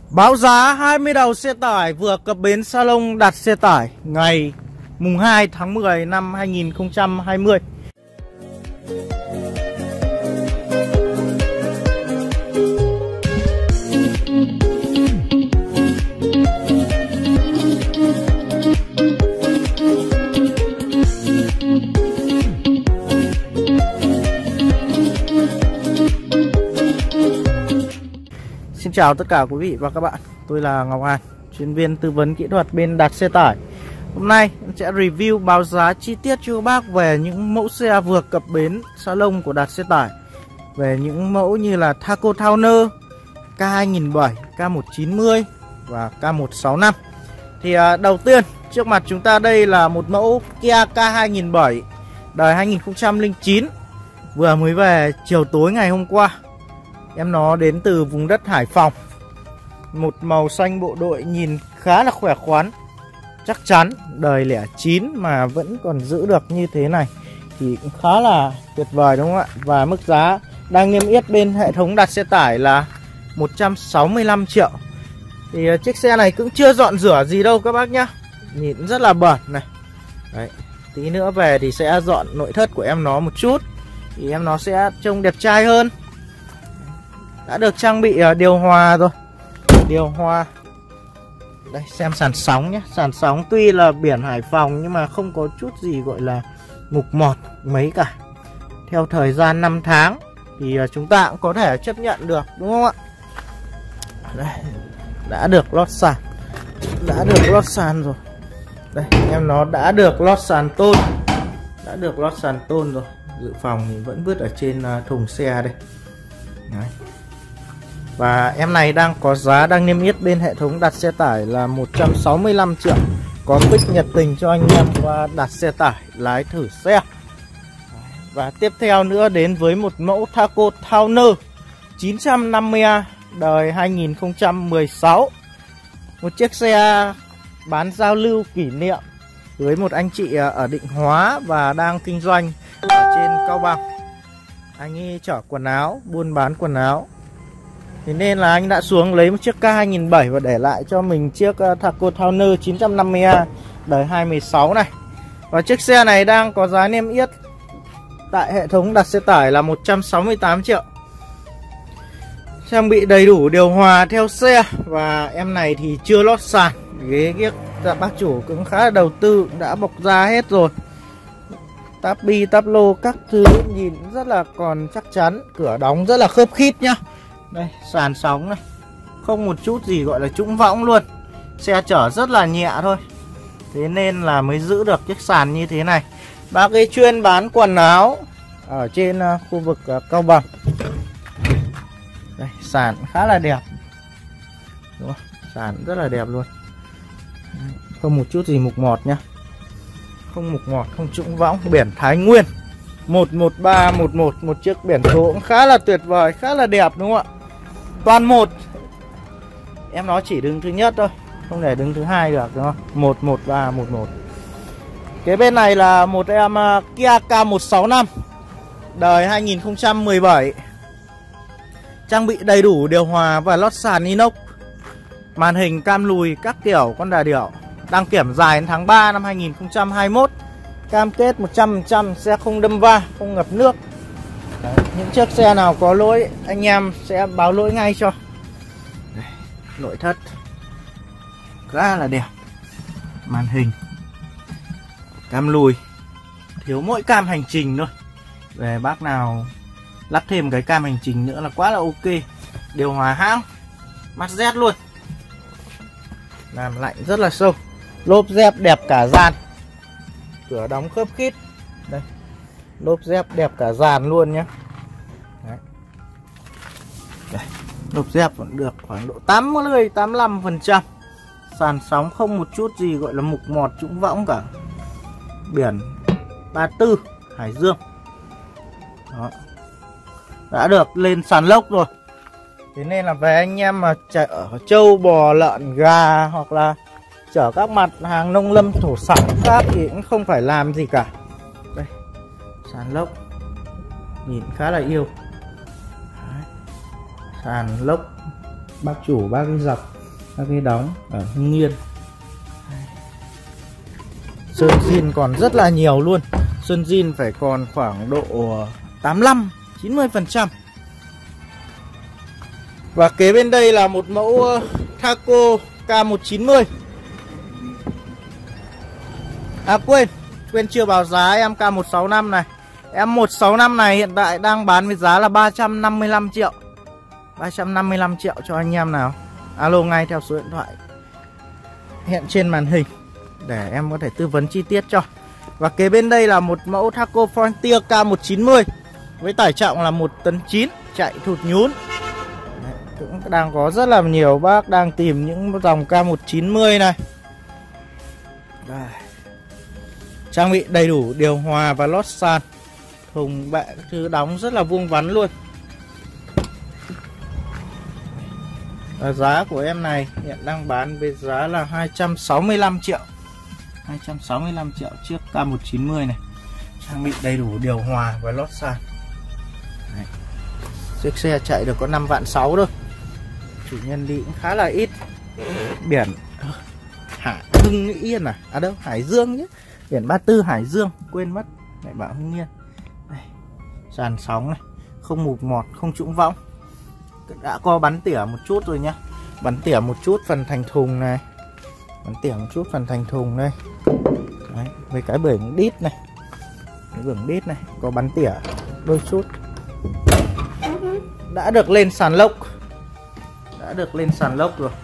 Báo giá 20 đầu xe tải vừa cập bến Salon đặt xe tải ngày mùng 2 tháng 10 năm 2020. Xin chào tất cả quý vị và các bạn, tôi là Ngọc Hàn, chuyên viên tư vấn kỹ thuật bên đặt xe tải. Hôm nay em sẽ review báo giá chi tiết cho các bác về những mẫu xe vừa cập bến Salon của đặt xe tải. Về những mẫu như là Taco Towner, K2007, K190 và K165. Thì đầu tiên trước mặt chúng ta đây là một mẫu Kia K2007 đời 2009, vừa mới về chiều tối ngày hôm qua. Em nó đến từ vùng đất Hải Phòng. Một màu xanh bộ đội nhìn khá là khỏe khoắn, chắc chắn. Đời lẻ 9 mà vẫn còn giữ được như thế này thì cũng khá là tuyệt vời đúng không ạ? Và mức giá đang niêm yết bên hệ thống đặt xe tải là 165 triệu. Thì chiếc xe này cũng chưa dọn rửa gì đâu các bác nhá. Nhìn rất là bẩn này. Đấy, tí nữa về thì sẽ dọn nội thất của em nó một chút, thì em nó sẽ trông đẹp trai hơn. Đã được trang bị điều hòa rồi. Điều hòa. Đây xem sàn sóng nhé. Sàn sóng tuy là biển Hải Phòng nhưng mà không có chút gì gọi là mục mọt mấy cả. Theo thời gian 5 tháng thì chúng ta cũng có thể chấp nhận được đúng không ạ? Đây, đã được lót sàn. Đã được lót sàn rồi. Đây em nó đã được lót sàn tôn. Đã được lót sàn tôn rồi. Dự phòng thì vẫn vứt ở trên thùng xe đây. Đấy. Và em này đang có giá đang niêm yết bên hệ thống đặt xe tải là 165 triệu. Có pick nhiệt tình cho anh em qua đặt xe tải lái thử xe. Và tiếp theo nữa đến với một mẫu Taco Towner 950A đời 2016. Một chiếc xe bán giao lưu kỷ niệm với một anh chị ở Định Hóa và đang kinh doanh ở trên Cao Bằng. Anh ấy chở quần áo, buôn bán quần áo. Thế nên là anh đã xuống lấy một chiếc K2007 và để lại cho mình chiếc Taco Towner 950A đời 2016 này. Và chiếc xe này đang có giá niêm yết tại hệ thống đặt xe tải là 168 triệu. Trang bị đầy đủ điều hòa theo xe. Và em này thì chưa lót sàn. Ghế ghiếc bác chủ cũng khá là đầu tư, đã bọc da hết rồi. Táp bi, táp lô các thứ nhìn rất là còn chắc chắn. Cửa đóng rất là khớp khít nhá. Đây sàn sóng này, không một chút gì gọi là trũng võng luôn. Xe chở rất là nhẹ thôi, thế nên là mới giữ được chiếc sàn như thế này. Bác ấy chuyên bán quần áo ở trên khu vực Cao Bằng. Đây sàn khá là đẹp đúng không? Sàn rất là đẹp luôn. Không một chút gì mục mọt nhá. Không mục mọt, không trũng võng. Biển Thái Nguyên 11311, một chiếc biển số cũng khá là tuyệt vời, khá là đẹp đúng không ạ? Toàn một. Em nó chỉ đứng thứ nhất thôi, không thể đứng thứ hai được đúng không? 11311. Cái bên này là một em Kia K165 đời 2017. Trang bị đầy đủ điều hòa và lót sàn inox. Màn hình cam lùi các kiểu con đà điểu. Đăng kiểm dài đến tháng 3 năm 2021. Cam kết 100% xe không đâm va, không ngập nước. Đấy, những chiếc xe nào có lỗi anh em sẽ báo lỗi ngay cho. Đây, nội thất khá là đẹp. Màn hình cam lùi, thiếu mỗi cam hành trình thôi. Về bác nào lắp thêm cái cam hành trình nữa là quá là ok. Điều hòa hãng, mắt Z luôn, làm lạnh rất là sâu. Lốp dép đẹp cả dàn, cửa đóng khớp khít. Đây, lốp dép đẹp cả dàn luôn nhé. Đấy. Đây, lốp dép vẫn được khoảng độ 80-85%. Sàn sóng không một chút gì gọi là mục mọt trũng võng cả. Biển 34 Hải Dương. Đó. Đã được lên sàn lốc rồi. Thế nên là về anh em mà chở trâu, bò, lợn, gà hoặc là chở các mặt hàng nông lâm thổ sản khác thì cũng không phải làm gì cả. Đây, sàn lốc nhìn khá là yêu. Đấy. Sàn lốc bác chủ bác đi dọc các cái đóng ở Hưng Yên. Sơn zin còn rất là nhiều luôn. Sơn zin phải còn khoảng độ 85-90%. Và kế bên đây là một mẫu Taco K190. À quên chưa báo giá em K165 này. Em 165 này hiện tại đang bán với giá là 355 triệu. 355 triệu cho anh em nào alo ngay theo số điện thoại hiện trên màn hình để em có thể tư vấn chi tiết cho. Và kế bên đây là một mẫu Taco Frontier K190 với tải trọng là 1,9 tấn, chạy thụt nhún. Đấy, cũng đang có rất là nhiều bác đang tìm những dòng K190 này. Đây. Trang bị đầy đủ điều hòa và lót sàn, thùng bệ các thứ đóng rất là vuông vắn luôn. Và giá của em này hiện đang bán với giá là 265 triệu. 265 triệu chiếc K190 này. Trang bị đầy đủ điều hòa và lót sàn. Đấy. Chiếc xe chạy được có 5,6 vạn thôi. Chủ nhân đi cũng khá là ít. Biển Hưng Yên à? À đâu, Hải Dương chứ. Biển 34 Hải Dương, quên mất. Lại bảo Hưng Yên. Đây. Sàn sóng này, không mục mọt, không trũng võng. Đã có bắn tỉa một chút rồi nhá. Bắn tỉa một chút phần thành thùng này. Bắn tỉa một chút phần thành thùng đây. Đấy, với cái bửng đít này. Cái bửng đít này có bắn tỉa đôi chút. Đã được lên sàn lốc. Đã được lên sàn lốc rồi.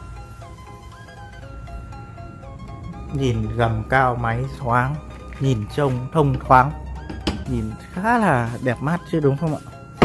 Nhìn gầm cao, máy thoáng, nhìn trông thông thoáng, nhìn khá là đẹp mắt chứ đúng không ạ?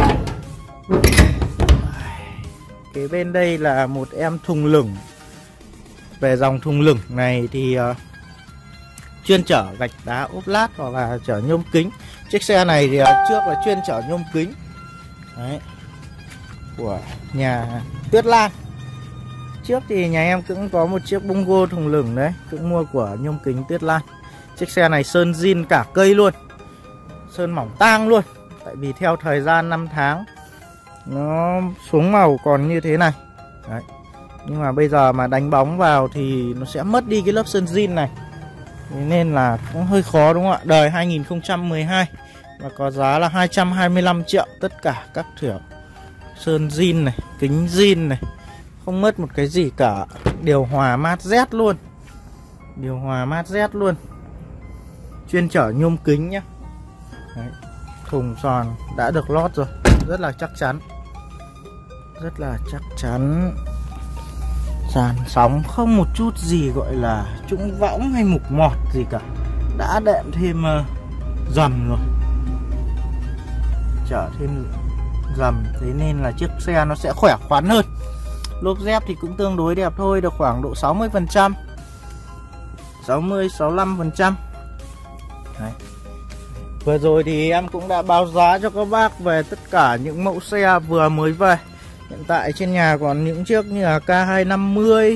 Kế bên đây là một em thùng lửng. Về dòng thùng lửng này thì chuyên chở gạch đá ốp lát hoặc là chở nhôm kính. Chiếc xe này thì trước là chuyên chở nhôm kính. Đấy. Của nhà Tuyết Lan. Trước thì nhà em cũng có một chiếc Bongo thùng lửng đấy, cũng mua của nhôm kính Tuyết Lan. Chiếc xe này sơn zin cả cây luôn, sơn mỏng tang luôn. Tại vì theo thời gian 5 tháng nó xuống màu còn như thế này. Đấy. Nhưng mà bây giờ mà đánh bóng vào thì nó sẽ mất đi cái lớp sơn zin này. Thế nên là cũng hơi khó đúng không ạ? Đời 2012 và có giá là 225 triệu tất cả các kiểu. Sơn zin này, kính zin này, không mất một cái gì cả. Điều hòa mát rét luôn. Điều hòa mát rét luôn. Chuyên chở nhôm kính nhá. Đấy. Thùng giòn đã được lót rồi, rất là chắc chắn. Rất là chắc chắn. Sàn sóng không một chút gì gọi là trũng võng hay mục mọt gì cả. Đã đệm thêm rầm rồi. Chở thêm rầm, thế nên là chiếc xe nó sẽ khỏe khoắn hơn. Lốp dép thì cũng tương đối đẹp thôi, được khoảng độ 60%, 60-65%. Đấy. Vừa rồi thì em cũng đã báo giá cho các bác về tất cả những mẫu xe vừa mới về. Hiện tại trên nhà còn những chiếc như là K250,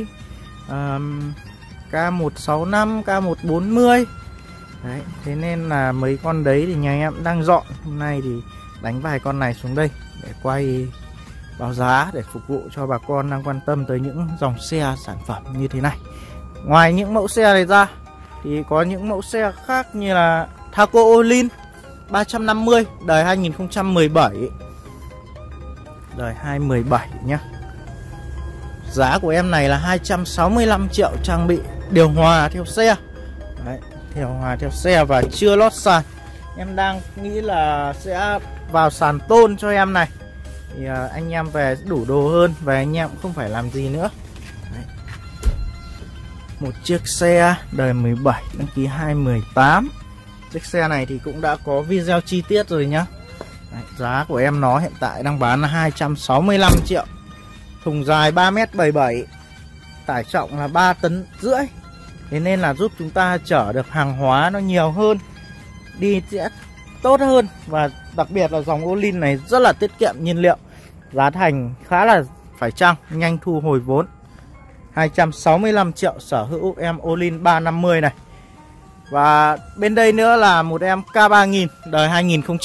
K165, K140. Đấy, thế nên là mấy con đấy thì nhà em đang dọn. Hôm nay thì đánh vài con này xuống đây để quay báo giá để phục vụ cho bà con đang quan tâm tới những dòng xe sản phẩm như thế này. Ngoài những mẫu xe này ra thì có những mẫu xe khác như là Taco Olin 350 đời 2017. Đời 2017 nhá. Giá của em này là 265 triệu, trang bị điều hòa theo xe. Đấy, điều hòa theo xe và chưa lót sàn. Em đang nghĩ là sẽ vào sàn tôn cho em này. Thì anh em về đủ đồ hơn, về anh em cũng không phải làm gì nữa. Đấy. Một chiếc xe đời 17 đăng ký 2018. Chiếc xe này thì cũng đã có video chi tiết rồi nhá. Đấy, giá của em nó hiện tại đang bán là 265 triệu. Thùng dài 3m77, tải trọng là 3,5 tấn. Thế nên là giúp chúng ta chở được hàng hóa nó nhiều hơn, đi sẽ tốt hơn. Và đặc biệt là dòng Olin này rất là tiết kiệm nhiên liệu. Giá thành khá là phải chăng, nhanh thu hồi vốn. 265 triệu sở hữu em Olin 350 này. Và bên đây nữa là một em K3000 đời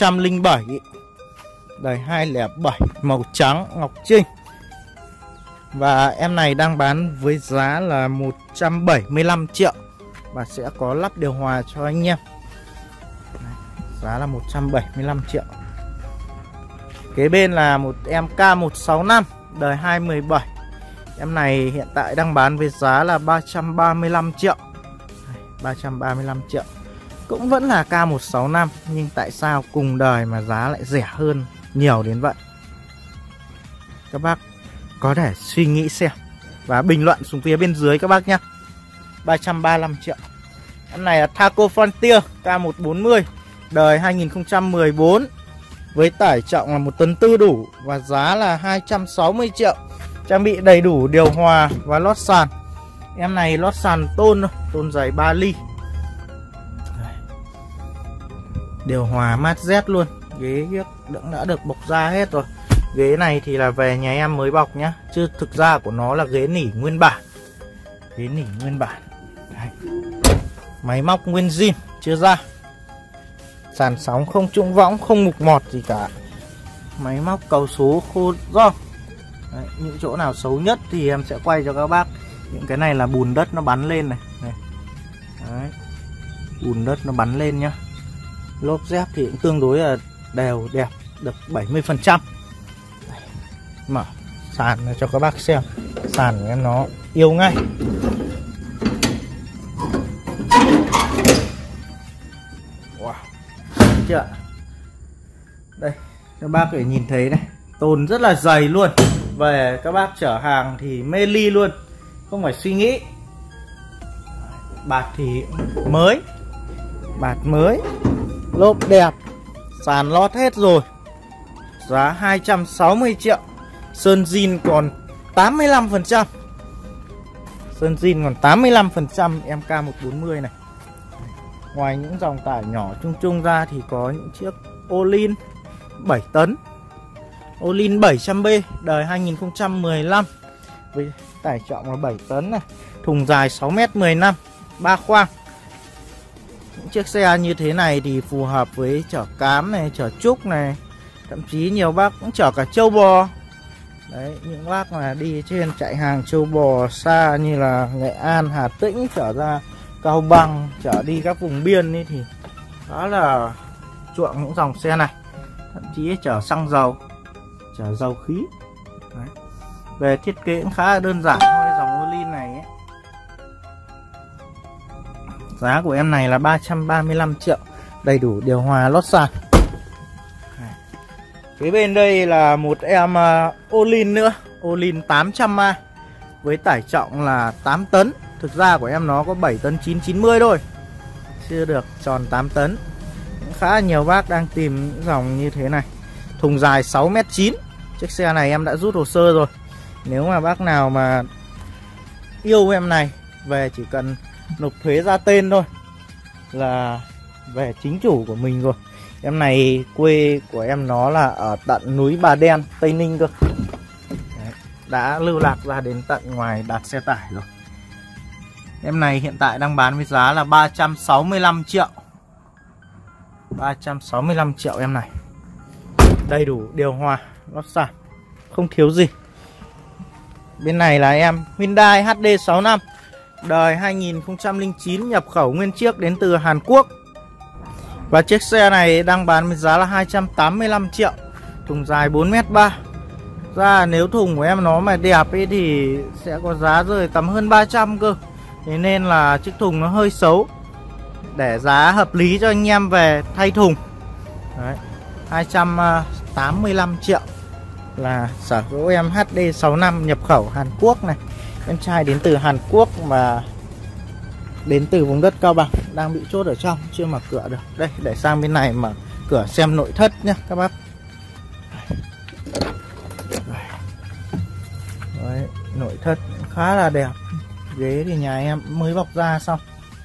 2007. Đời 207 màu trắng ngọc trinh. Và em này đang bán với giá là 175 triệu. Và sẽ có lắp điều hòa cho anh em. Giá là 175 triệu. Kế bên là một em K165 đời 2017. Em này hiện tại đang bán với giá là 335 triệu. 335 triệu. Cũng vẫn là K165, nhưng tại sao cùng đời mà giá lại rẻ hơn nhiều đến vậy? Các bác có thể suy nghĩ xem và bình luận xuống phía bên dưới các bác nhé. 335 triệu. Em này là Taco Frontier K140 đời 2014 với tải trọng là 1,4 tấn đủ và giá là 260 triệu. Trang bị đầy đủ điều hòa và lót sàn. Em này lót sàn tôn thôi, tôn dày 3 ly. Điều hòa mát rét luôn. Ghế đã được bọc da hết rồi. Ghế này thì là về nhà em mới bọc nhá, chứ thực ra của nó là ghế nỉ nguyên bản. Ghế nỉ nguyên bản. Đấy. Máy móc nguyên zin, chưa ra. Sàn sóng không trũng võng, không mục mọt gì cả. Máy móc cầu số khô gom. Đấy, những chỗ nào xấu nhất thì em sẽ quay cho các bác. Những cái này là bùn đất nó bắn lên này. Đấy. Bùn đất nó bắn lên nhá. Lốp dép thì cũng tương đối là đều đẹp, được 70%. Mở sàn cho các bác xem. Sàn của em nó yêu ngay. Wow. Chưa? Đây, các bác có thể nhìn thấy này, tôn rất là dày luôn. Về các bác chở hàng thì mê ly luôn, không phải suy nghĩ. Bạt thì mới, bạt mới, lốp đẹp, sàn lót hết rồi. Giá 260 triệu. Sơn zin còn 85%. Sơn zin còn 85% em K140 này. Ngoài những dòng tải nhỏ chung chung ra thì có những chiếc Olin 7 tấn. Olin 700B đời 2015 với tải trọng là 7 tấn này. Thùng dài 6m15, 3 khoang. Những chiếc xe như thế này thì phù hợp với chở cám này, chở trúc này. Thậm chí nhiều bác cũng chở cả trâu bò. Đấy, những bác mà đi trên chạy hàng trâu bò xa như là Nghệ An, Hà Tĩnh, trở ra Cao Bằng, trở đi các vùng biên ấy thì khá là chuộng những dòng xe này. Thậm chí chở xăng dầu, chở dầu khí. Đấy. Về thiết kế cũng khá là đơn giản thôi, dòng Olin này ấy. Giá của em này là 335 triệu. Đầy đủ điều hòa lót sàn. Phía bên đây là một em Olin nữa, Olin 800A với tải trọng là 8 tấn. Thực ra của em nó có 7 tấn 990 thôi, chưa được tròn 8 tấn. Cũng khá là nhiều bác đang tìm những dòng như thế này. Thùng dài 6m9. Chiếc xe này em đã rút hồ sơ rồi. Nếu mà bác nào mà yêu em này, về chỉ cần nộp thuế ra tên thôi là về chính chủ của mình rồi. Em này quê của em nó là ở tận núi Bà Đen, Tây Ninh cơ. Đấy, đã lưu lạc ra đến tận ngoài đặt xe tải rồi. Em này hiện tại đang bán với giá là 365 triệu. 365 triệu em này. Đầy đủ điều hòa, lót sàn, không thiếu gì. Bên này là em Hyundai HD65 đời 2009, nhập khẩu nguyên chiếc đến từ Hàn Quốc. Và chiếc xe này đang bán với giá là 285 triệu. Thùng dài 4m3. Ra nếu thùng của em nó mà đẹp ấy thì sẽ có giá rơi tầm hơn 300 cơ. Thế nên là chiếc thùng nó hơi xấu. Để giá hợp lý cho anh em về thay thùng. Đấy, 285 triệu là sở hữu em HD65 nhập khẩu Hàn Quốc này. Em trai đến từ Hàn Quốc mà đến từ vùng đất Cao Bằng, đang bị chốt ở trong, chưa mở cửa được. Đây, để sang bên này mở cửa xem nội thất nhé các bác. Đấy, nội thất khá là đẹp. Ghế thì nhà em mới bọc da xong.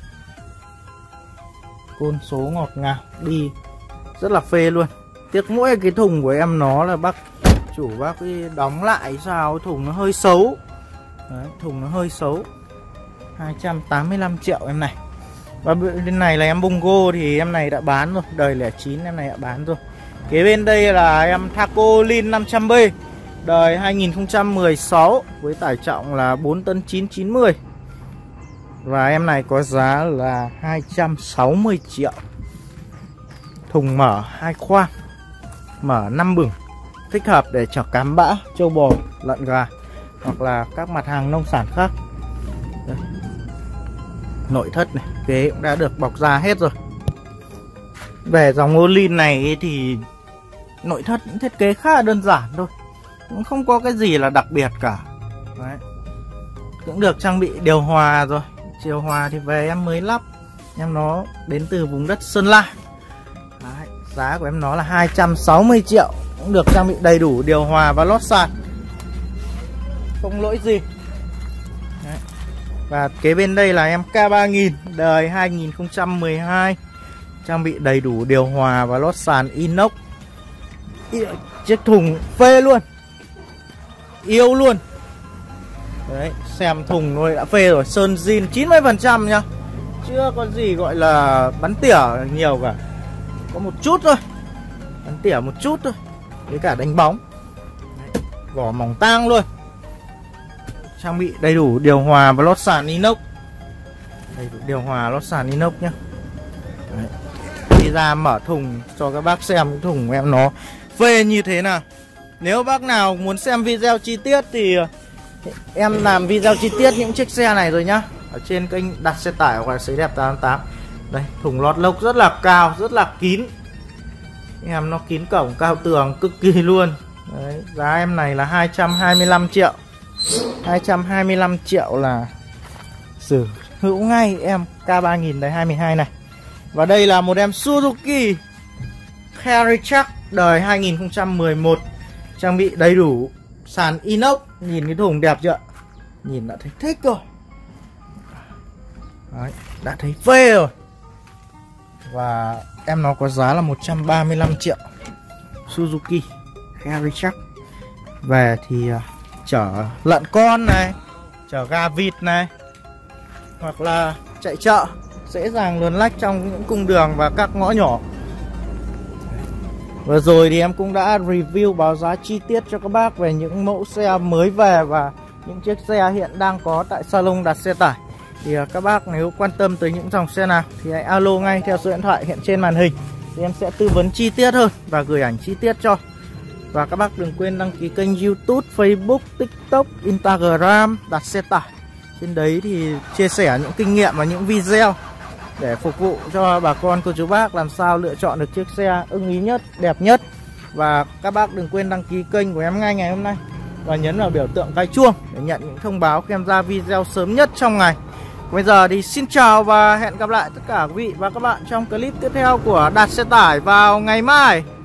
Côn số ngọt ngào, đi rất là phê luôn. Tiếc mỗi cái thùng của em nó là chủ bác ấy đóng lại sao, thùng nó hơi xấu. Đấy, thùng nó hơi xấu. 285 triệu em này. Và bên này là em Bungo thì em này đã bán rồi, đời 09 em này đã bán rồi. Kế bên đây là em Taco Olin 500B đời 2016 với tải trọng là 4 tấn 990. Và em này có giá là 260 triệu. Thùng mở 2 khoang, mở 5 bửng, thích hợp để chở cám bã, trâu bò, lợn gà hoặc là các mặt hàng nông sản khác. Đây. Nội thất này, ghế cũng đã được bọc da hết rồi. Về dòng Olin này thì nội thất những thiết kế khá là đơn giản thôi, cũng không có cái gì là đặc biệt cả. Đấy. Cũng được trang bị điều hòa rồi. Điều hòa thì về em mới lắp, em nó đến từ vùng đất Sơn La. Đấy. Giá của em nó là 260 triệu, cũng được trang bị đầy đủ điều hòa và lót sàn, không lỗi gì. Đấy. Và kế bên đây là em K3000 đời 2012, trang bị đầy đủ điều hòa và lót sàn inox. Chiếc thùng phê luôn, yêu luôn. Đấy, xem thùng thôi đã phê rồi, sơn zin 90% nhá, chưa có gì gọi là bắn tỉa nhiều cả, có một chút thôi, bắn tỉa một chút thôi, với cả đánh bóng. Đấy, vỏ mỏng tang luôn, trang bị đầy đủ điều hòa và lót sàn inox, đầy đủ điều hòa lót sàn inox nhá. Đấy. Đi ra mở thùng cho các bác xem cái thùng của em nó phê như thế nào. Nếu bác nào muốn xem video chi tiết thì em làm video chi tiết những chiếc xe này rồi nhá, ở trên kênh Đặt Xe Tải hoặc là Sấy Đẹp 888. Đây, thùng lót lốc rất là cao, rất là kín. Em nó kín cổng cao tường cực kỳ luôn. Đấy, giá em này là 225 triệu. 225 triệu là sở hữu ngay em K3000 đời 22 này. Và đây là một em Suzuki Carry Truck đời 2011, trang bị đầy đủ sàn inox. Nhìn cái thùng đẹp chưa? Nhìn đã thấy thích rồi. Đấy, đã thấy phê rồi. Và em nó có giá là 135 triệu. Suzuki Carry Truck. Về thì chở lợn con này, chở gà vịt này, hoặc là chạy chợ, dễ dàng luồn lách trong những cung đường và các ngõ nhỏ. Vừa rồi thì em cũng đã review báo giá chi tiết cho các bác về những mẫu xe mới về và những chiếc xe hiện đang có tại salon Đặt Xe Tải. Thì các bác nếu quan tâm tới những dòng xe nào thì hãy alo ngay theo số điện thoại hiện trên màn hình, thì em sẽ tư vấn chi tiết hơn và gửi ảnh chi tiết cho. Và các bác đừng quên đăng ký kênh YouTube, Facebook, TikTok, Instagram Đặt Xe Tải. Trên đấy thì chia sẻ những kinh nghiệm và những video để phục vụ cho bà con cô chú bác làm sao lựa chọn được chiếc xe ưng ý nhất, đẹp nhất. Và các bác đừng quên đăng ký kênh của em ngay ngày hôm nay và nhấn vào biểu tượng cái chuông để nhận những thông báo khi em ra video sớm nhất trong ngày. Bây giờ thì xin chào và hẹn gặp lại tất cả quý vị và các bạn trong clip tiếp theo của Đặt Xe Tải vào ngày mai.